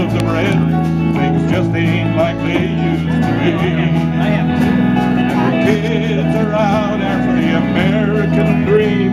of the bread. Things just ain't like they used to be. And the kids are out after the American dream.